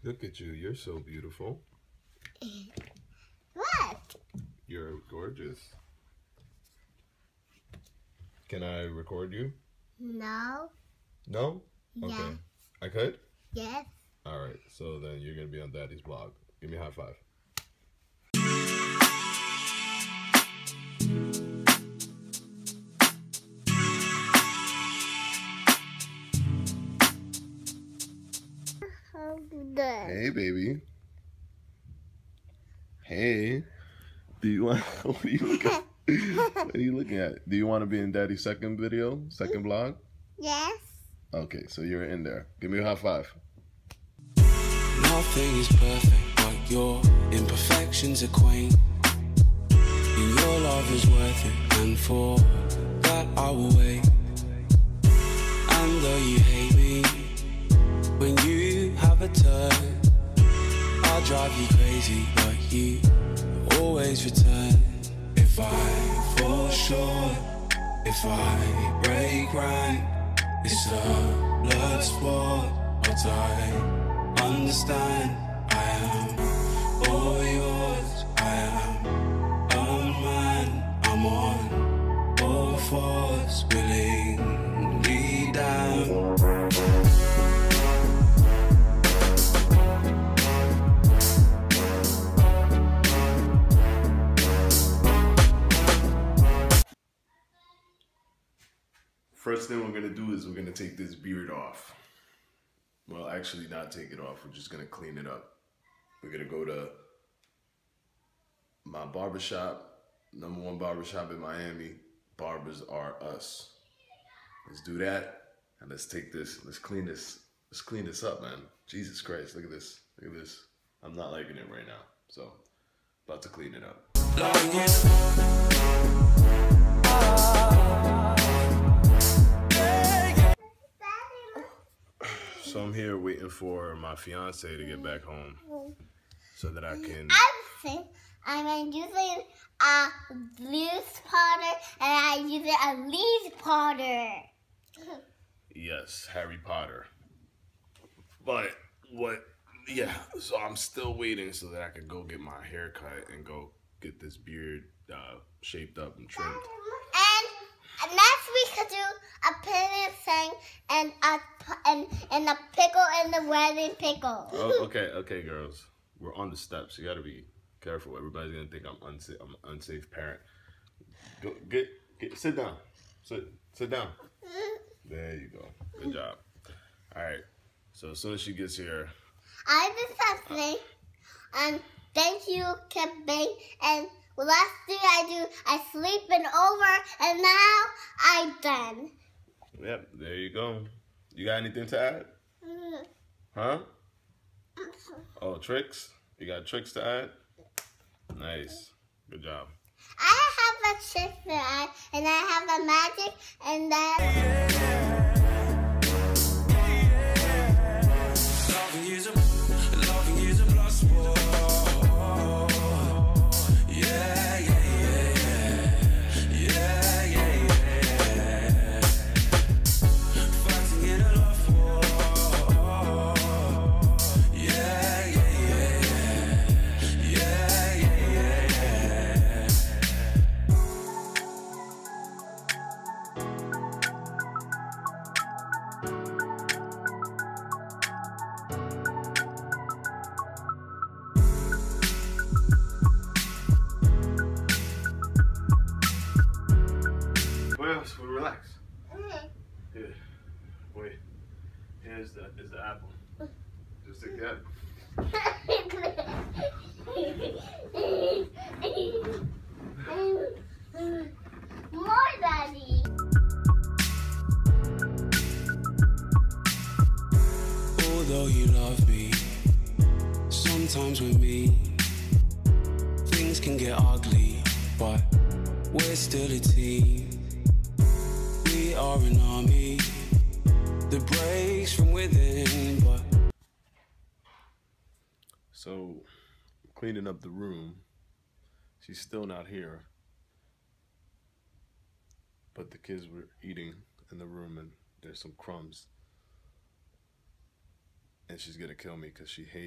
Look at you. You're so beautiful. What? You're gorgeous. Can I record you? No. No? Yeah. Okay. I could? Yes. All right. So then you're going to be on Daddy's vlog. Give me a high five. Hey, baby. Hey. Do you want? What are you looking at? What are you looking at? Do you want to be in Daddy's second video, second vlog? Yes. Okay, so you're in there. Give me a high five. Nothing is perfect, but your imperfections are quaint. And your love is worth it, and for that I will wait. And though you hate me, when you have a turn, I'll drive you crazy, but you always return. If I fall short, if I break rank, it's a blood sport, but I understand. I am all yours, I am a man. I'm on all fours, willingly down. First thing we're going to do is we're going to take this beard off. Well, actually not take it off. We're just going to clean it up. We're going to go to my barbershop, #1 barbershop in Miami. Barbers Are Us. Let's do that. And let's take this. Let's clean this. Let's clean this up, man. Jesus Christ. Look at this. Look at this. I'm not liking it right now. So, about to clean it up. So I'm here waiting for my fiance to get back home so that I can... I'm using a loose powder and I'm using a loose powder. Yes, Harry Potter. But yeah, so I'm still waiting so that I can go get my hair cut and go get this beard shaped up and trimmed. And next we could do a penny thing and a pickle in the wedding pickle. Oh, okay, girls. We're on the steps. You gotta be careful. Everybody's gonna think I'm unsafe. I'm an unsafe parent. Go get sit down. Sit down. There you go. Good job. All right. So as soon as she gets here, I did something. And thank you, Camping. And last thing I do, I sleeping over, and now I'm done. Yep. There you go. You got anything to add? Huh? Oh, tricks? You got tricks to add? Nice. Good job. I have a trick to add, and I have a magic, and that. Loving you's a plus sport. Yeah, fighting in a love war. Yeah. Well, so relax. Here, wait. Here's the apple. Just take that. More, Daddy. Although you love me, sometimes with me, things can get ugly, but we're still a team. We are an army that breaks from within, but... So, cleaning up the room. She's still not here. But the kids were eating in the room and there's some crumbs and she's gonna kill me because she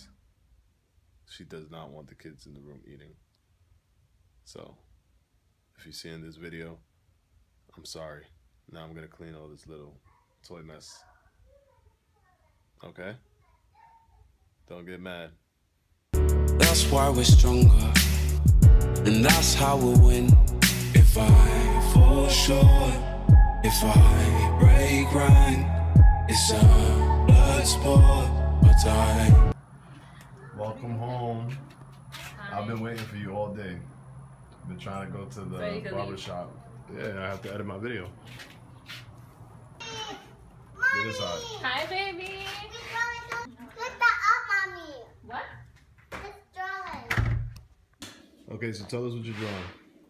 does not want the kids in the room eating. So if you see in this video, I'm sorry. Now I'm gonna clean all this little toy mess. Okay? Don't get mad. That's why we're stronger, and that's how we'll win. If I fall short, if I break rank, it's a blood sport, but I... Welcome home. I've been waiting for you all day. I've been trying to go to the barbershop. Yeah, I have to edit my video. Get inside. Hi, baby. Lift that up, Mommy. What? It's drawing. Okay, so tell us what you're drawing.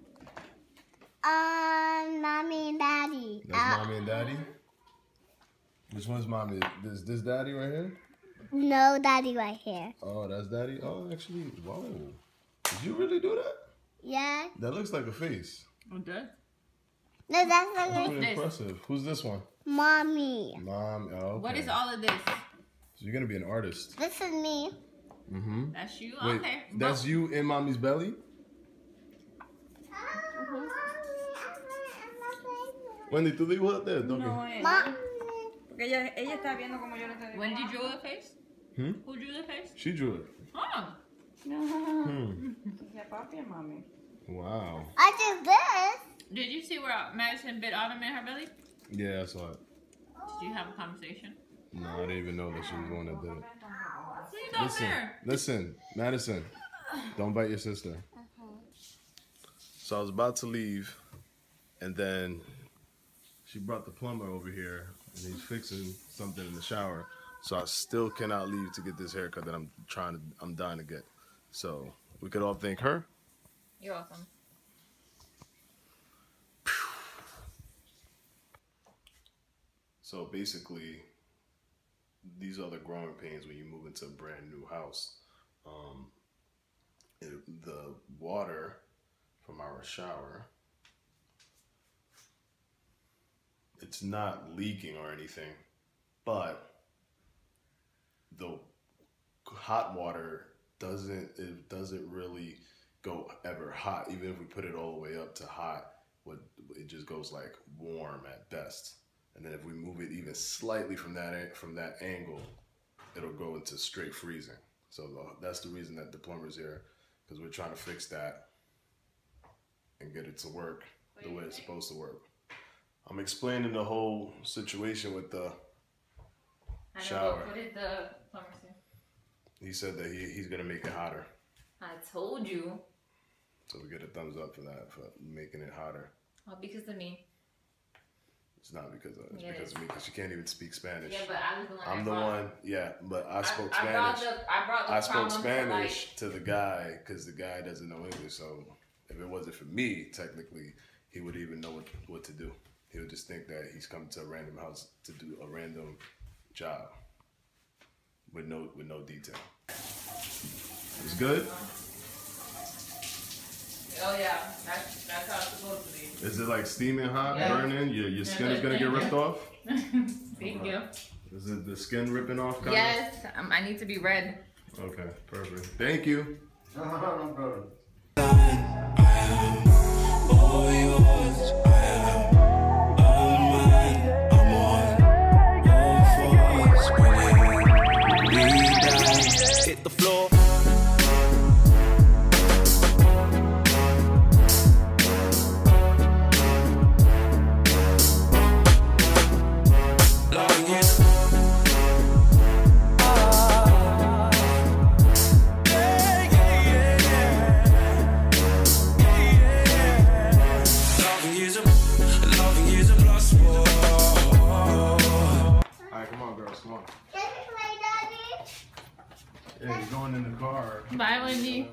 Mommy and Daddy. That's Mommy and Daddy? Which one's Mommy? This Daddy right here? No, Daddy right here. Oh, that's Daddy? Oh, actually, whoa. Did you really do that? Yeah. That looks like a face. Okay. No, that's That's like pretty impressive. Who's this one? Mommy. Mom. Oh, okay. What is all of this? So you're gonna be an artist. This is me. Mm-hmm. That's you? Wait, Okay. that's you in Mommy's belly? Wendy, tú dibujas de esto. No, Okay. Mom. porque ella está viendo como yo lo estoy viendo. When did you draw the face? Hmm? Who drew the face? She drew it. Oh. Hmm. Ya papi y mami. Wow. I did this. Did you see where Madison bit Autumn in her belly? Yeah, I saw it. Did you have a conversation? No, I didn't even know that she was the one that did it. Please don't fair. Listen, Madison, don't bite your sister. So I was about to leave, and then she brought the plumber over here, and he's fixing something in the shower. So I still cannot leave to get this haircut that I'm dying to get. So we could all thank her. You're welcome. So basically, these are the growing pains when you move into a brand new house. The water from our shower, it's not leaking or anything, but the hot water doesn't really go ever hot. Even if we put it all the way up to hot, it just goes like warm at best. And then if we move it even slightly from that angle, it'll go into straight freezing. So that's the reason that the plumber's here, because we're trying to fix that and get it to work the way it's supposed to work. I'm explaining the whole situation with the shower. What did the plumber say? He said that he's gonna make it hotter. I told you. So we get a thumbs up for that, for making it hotter. All because of me. It's not because of, it's Yeah, because of me, because she can't even speak Spanish. Yeah, but I was the one. I'm the one, yeah, but I spoke I Spanish. brought the I spoke problem Spanish to the guy because the guy doesn't know English. So if it wasn't for me, technically, he would even know what to do. He would just think that he's come to a random house to do a random job with no detail. It's good. Oh yeah, that's how it's supposed to be. Is it like steaming hot, Yeah. burning? Your skin is gonna get ripped off. Thank you. Is it the skin ripping off? Kind Yes, I need to be red. of? Okay, perfect. Thank you. I am all yours. I am all mine. I'm on all fours. Bringing me down. Hit the floor. Loving you. Yeah, he's going in the car. Bye, Wendy.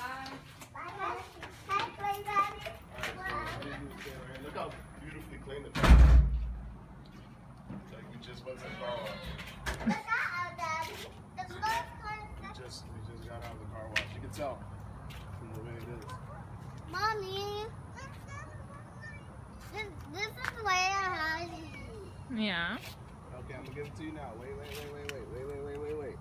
Look how beautifully clean the car is. Like we just went to the car wash. We just got out of the car wash. You can tell from the way it is. Mommy, this is the way I had it. Yeah. Okay, I'm gonna give it to you now. Wait.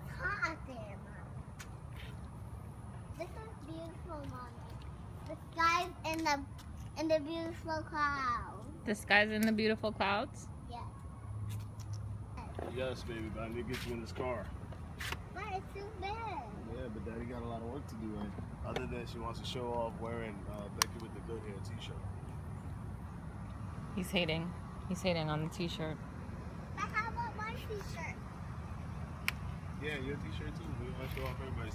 It's hot out there, Mom. This is beautiful, Mommy. The skies and the beautiful clouds. The skies in the beautiful clouds. Yes. Yes, baby, but I need to get you in this car. But it's too big. Yeah, but Daddy got a lot of work to do, and other than she wants to show off wearing Becky with the good hair t-shirt. He's hating. He's hating on the t-shirt. But how about my t-shirt? Yeah, your t-shirt too. We want to show off everybody's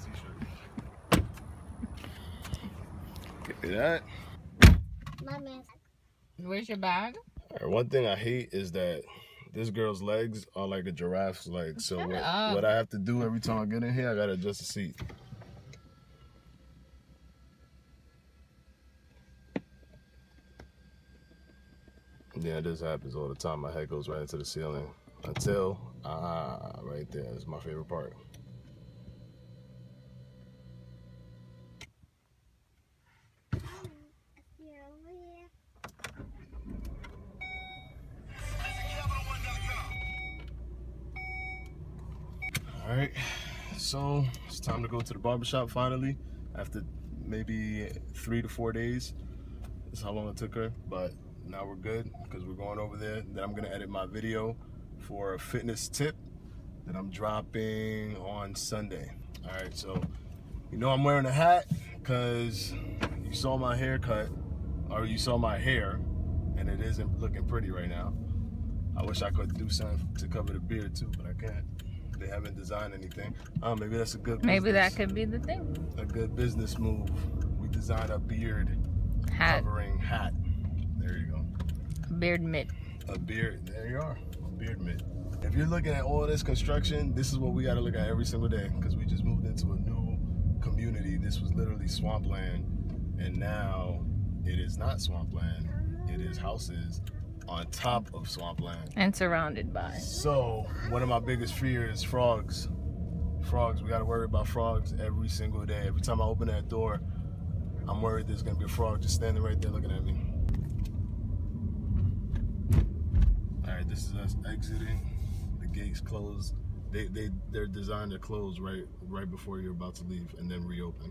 t-shirt. Get that. My man's. Where's your bag? Alright, one thing I hate is that this girl's legs are like a giraffe's legs. So Shut what up. I have to do every time I get in here, I gotta adjust the seat. Yeah, this happens all the time. My head goes right into the ceiling until right there. That's my favorite part. You're over here. All right, so it's time to go to the barbershop finally after maybe 3 to 4 days. That's how long it took her, but now we're good because we're going over there. Then I'm gonna edit my video for a fitness tip that I'm dropping on Sunday. All right, so you know I'm wearing a hat because you saw my haircut, or you saw my hair, and it isn't looking pretty right now. I wish I could do something to cover the beard too, but I can't. They haven't designed anything. Maybe that's a good Maybe that business. could be the thing. A good business move. We designed a beard Hat. covering hat. There you go. Beard mitt. A beard. There you are. A beard mitt. If you're looking at all this construction, this is what we got to look at every single day because we just moved into a new community. This was literally swampland, and now it is not swampland. It is houses on top of swampland. And surrounded by. So one of my biggest fears is frogs. Frogs. We got to worry about frogs every single day. Every time I open that door, I'm worried there's gonna be a frog just standing right there looking at me. All right, this is us exiting. The gates closed. They're designed to close right before you're about to leave and then reopen.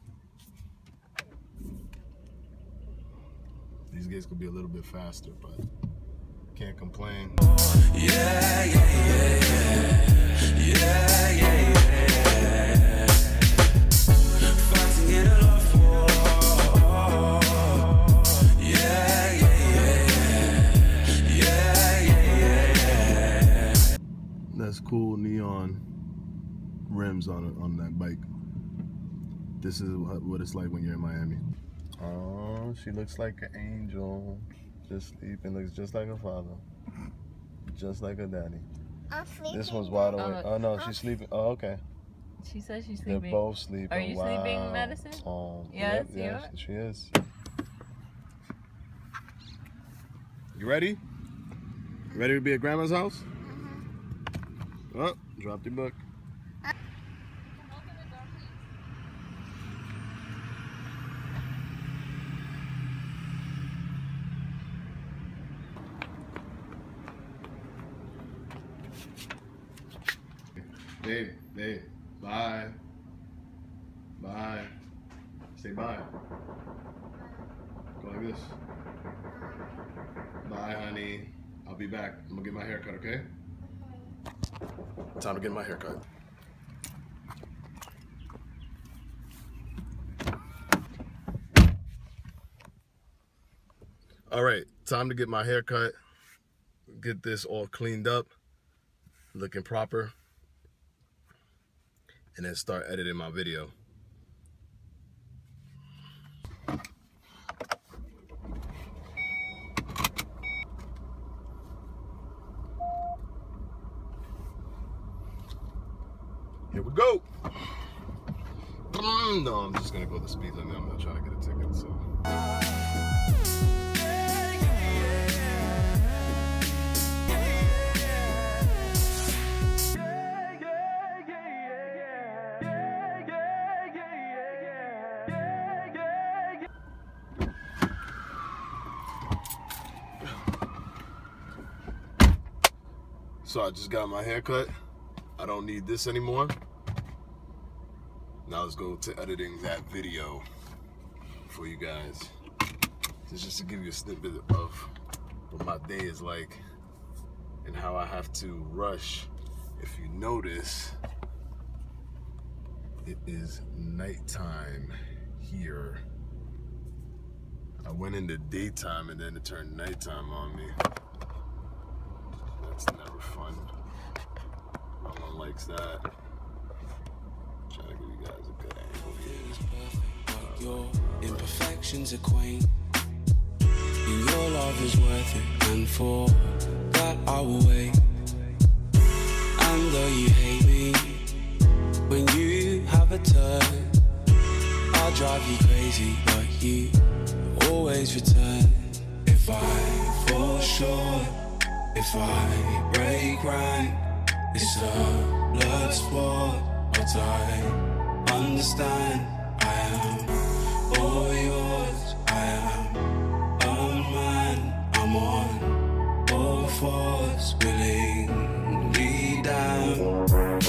These gates could be a little bit faster, but can't complain. Yeah, yeah, yeah, yeah. Yeah, yeah, yeah. Fighting in a love war. Yeah, yeah, yeah. Yeah, yeah, yeah. That's cool neon rims on that bike. This is what it's like when you're in Miami. Oh, she looks like an angel. Just sleeping, looks just like her father. Just like her daddy. I'm sleeping. This one's wide awake. Oh no, she's sleeping. Oh, okay. She says she's They're sleeping. both sleeping. Are you wow. sleeping, Madison? Yep, Yes, you yes, are? she is. You ready? Ready to be at Grandma's house? Oh, drop your book. Babe, bye. Bye. Say bye. Go like this. Bye, honey. I'll be back. I'm gonna get my haircut, okay? Time to get my haircut. All right, time to get my haircut. Get this all cleaned up, looking proper, and then start editing my video. Here we go. No, I'm just gonna go the speed limit. I'm not trying to get a ticket, so. So I just got my haircut. I don't need this anymore. Now let's go to editing that video for you guys. This is just to give you a snippet of what my day is like and how I have to rush. If you notice, it is nighttime here. I went into daytime and then it turned nighttime on me. That's never fun. No one likes that. I'm trying to give you guys a good angle here. Your imperfections are quaint, and your love is worth it, and for that I will wait. And though you hate me, when you have a turn, I'll drive you crazy, but you always return. If I fall short, if I break rank, it's a blood sport, but I understand. I am all yours, I am a man, I'm on all fours, willingly down.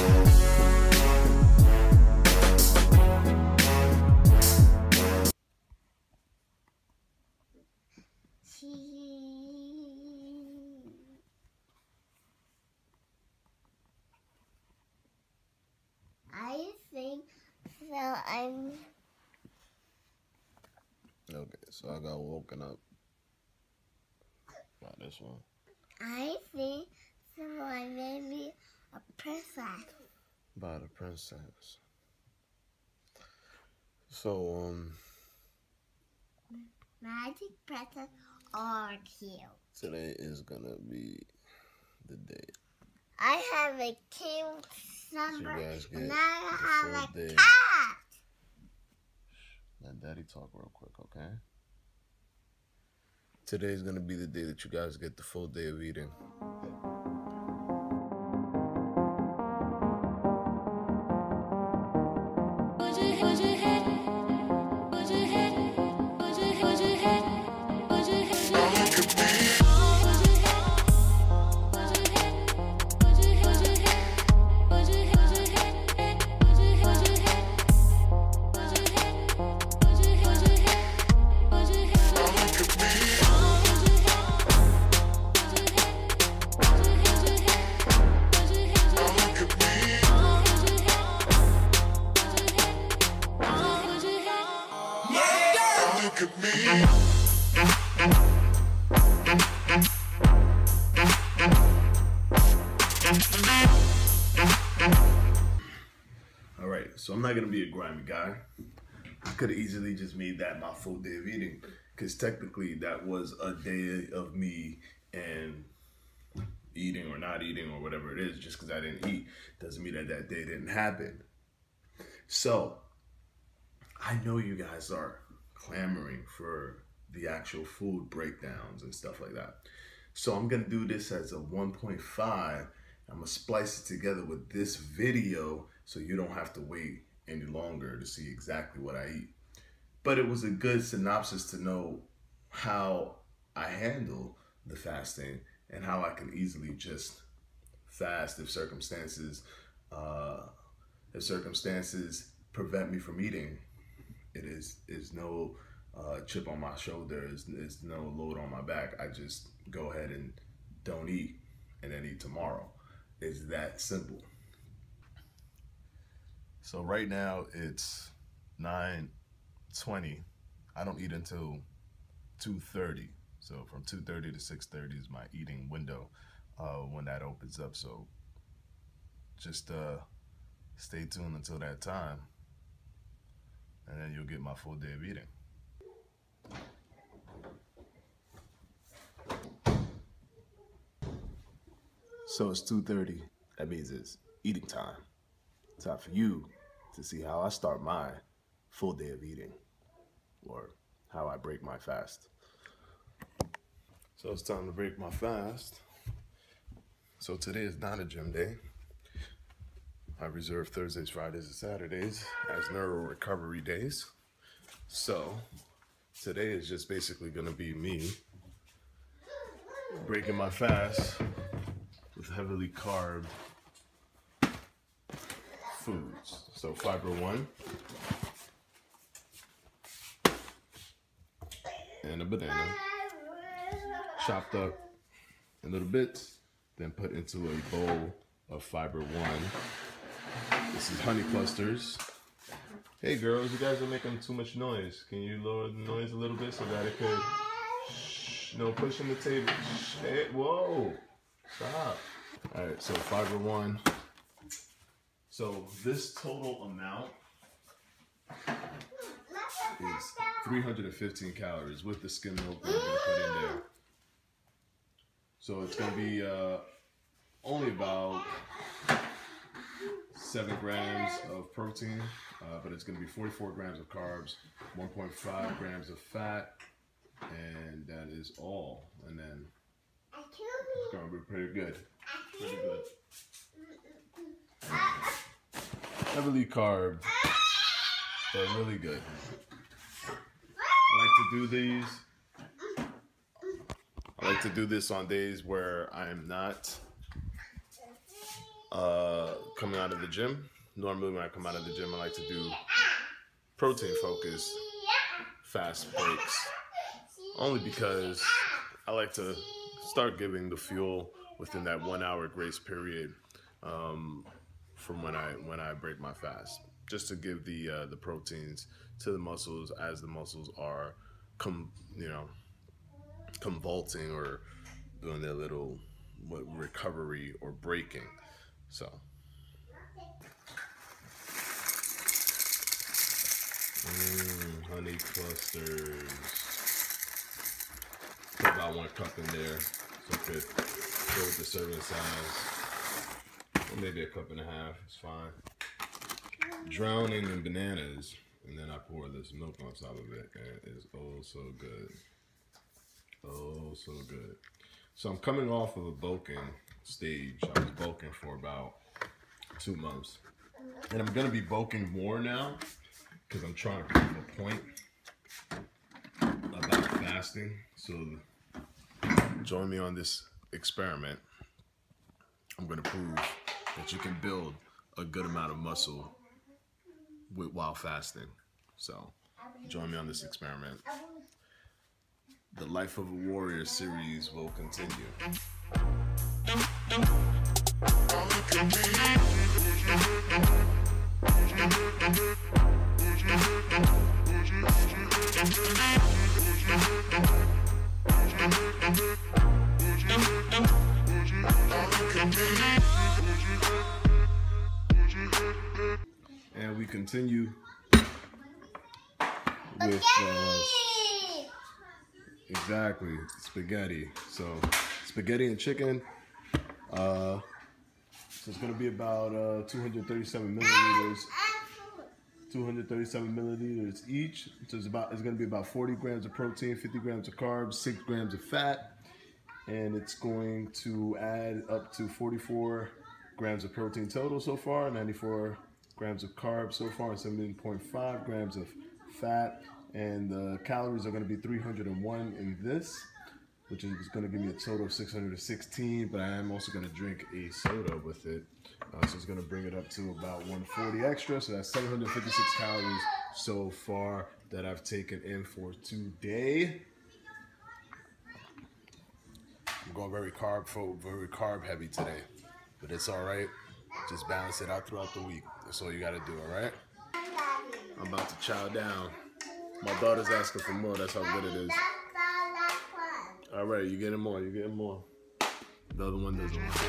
I think so. Okay, so I got woken up by this one. I think so. I may be a princess. By the princess. So, Magic princess or cute. today is gonna be the day. I have a cute number, guys get and I the have full a day. cat. Let Daddy talk real quick, okay? Today's gonna be the day that you guys get the full day of eating. All right, so I'm not gonna be a grimy guy. I could have easily just made that my full day of eating, because technically that was a day of me and eating or not eating or whatever it is. Just because I didn't eat doesn't mean that that day didn't happen. So I know you guys are clamoring for the actual food breakdowns and stuff like that. So I'm gonna do this as a 1.5. I'm gonna splice it together with this video so you don't have to wait any longer to see exactly what I eat. But it was a good synopsis to know how I handle the fasting and how I can easily just fast if circumstances prevent me from eating. It is no chip on my shoulder, is no load on my back. I just go ahead and don't eat and then eat tomorrow. It's that simple. So right now it's 9:20. I don't eat until 2:30. So from 2:30 to 6:30 is my eating window when that opens up. So just stay tuned until that time, and then you'll get my full day of eating. So it's 2:30. That means it's eating time. Time for you to see how I start my full day of eating, or how I break my fast. So it's time to break my fast. So today is not a gym day. I reserve Thursdays, Fridays, and Saturdays as neuro recovery days. So today is just basically gonna be me breaking my fast with heavily carb foods. So fiber 1 and a banana, chopped up in little bits, then put into a bowl of fiber 1. This is honey clusters. Hey girls, you guys are making too much noise. Can you lower the noise a little bit so that it could... Shh, no pushing the table. Shh, hey, whoa, stop. All right, so fiber 1. So this total amount is 315 calories with the skim milk that I'm gonna put in there. So it's gonna be only about 7 grams of protein, but it's gonna be 44 grams of carbs, 1.5 grams of fat, and that is all. And then it's gonna be pretty good. Pretty good. Heavily carb, but really good. I like to do this on days where I'm not coming out of the gym. Normally when I come out of the gym, I like to do protein focused fast breaks, only because I like to start giving the fuel within that 1 hour grace period from when I break my fast, just to give the proteins to the muscles as the muscles are convulsing or doing their little recovery or breaking. So honey clusters. Put about 1 cup in there, so it could go with the serving size, or maybe 1.5 cups. It's fine. Drowning in bananas, and then I pour this milk on top of it, and it is oh so good. Oh, so good. So I'm coming off of a bulking stage. I was bulking for about 2 months, and I'm gonna be bulking more now because I'm trying to prove a point about fasting. So join me on this experiment. I'm gonna prove that you can build a good amount of muscle while fasting. So join me on this experiment. The Life of a Warrior series will continue. And we continue with exactly spaghetti. So spaghetti and chicken. So it's gonna be about 237 milliliters. 237 milliliters each. So it's gonna be about 40 grams of protein, 50 grams of carbs, 6 grams of fat, and it's going to add up to 44 grams of protein total so far, 94 grams of carbs so far, and 17.5 grams of fat. And the calories are going to be 301 in this, which is going to give me a total of 616. But I am also going to drink a soda with it, so it's going to bring it up to about 140 extra. So that's 756 calories so far that I've taken in for today. I'm going very carb heavy today, but it's all right. Just balance it out throughout the week. That's all you got to do. All right. I'm about to chow down. My daughter's asking for more. That's how good it is. All right, you getting more. You getting more. The other one doesn't want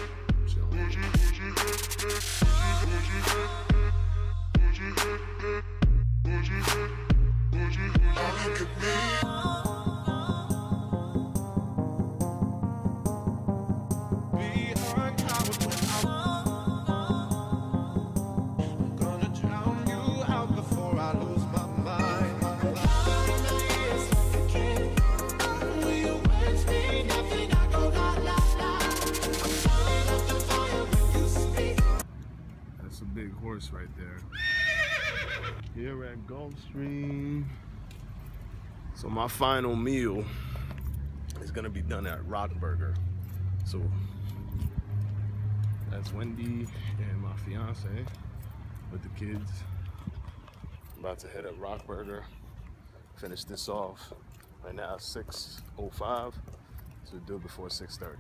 right there. Here at Gulfstream. So my final meal is gonna be done at Rock Burger. So that's Wendy and my fiance. with the kids. I'm about to hit up Rock Burger, finish this off. Right now it's 6:05, so do it before 6:30.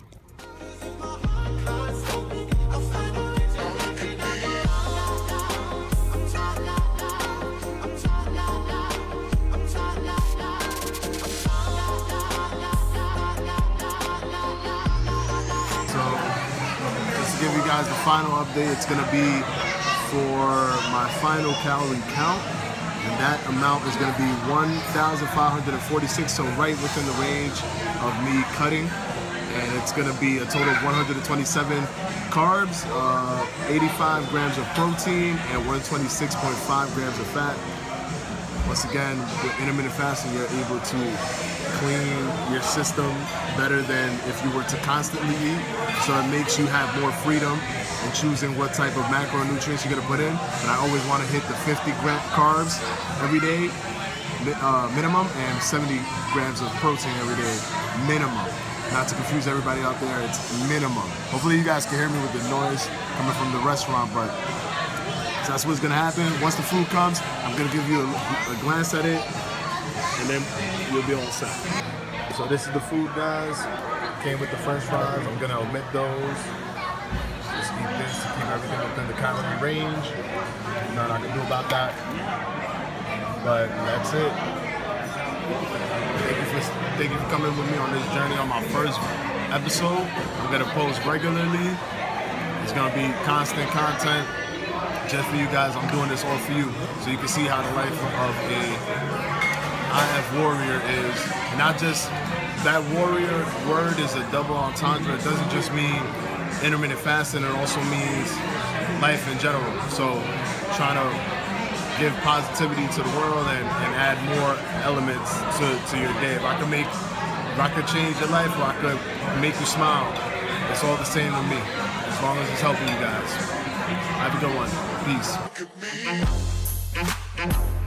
Give you guys the final update. It's gonna be for my final calorie count, and that amount is gonna be 1,546, so right within the range of me cutting, and it's gonna be a total of 127 carbs, 85 grams of protein, and 126.5 grams of fat. Once again, with intermittent fasting, you're able to clean your system better than if you were to constantly eat. So it makes you have more freedom in choosing what type of macronutrients you're gonna put in. But I always wanna hit the 50 gram carbs every day, minimum, and 70 grams of protein every day, minimum. Not to confuse everybody out there, it's minimum. Hopefully you guys can hear me with the noise coming from the restaurant, but so that's what's gonna happen. Once the food comes, I'm gonna give you a glance at it, and then you'll be all set. So this is the food, guys. Came with the French fries. I'm gonna omit those. Just eat this to keep everything within the calorie range. Nothing I can do about that. But that's it. Thank you for coming with me on this journey on my first episode. I'm gonna post regularly. It's gonna be constant content. Just for you guys, I'm doing this all for you, so you can see how the life of a IF warrior is. Not just that warrior word is a double entendre. It doesn't just mean intermittent fasting, it also means life in general. So trying to give positivity to the world and add more elements to your day. If I could change your life, or I could make you smile, it's all the same to me, as long as it's helping you guys. Have a good one. Peace.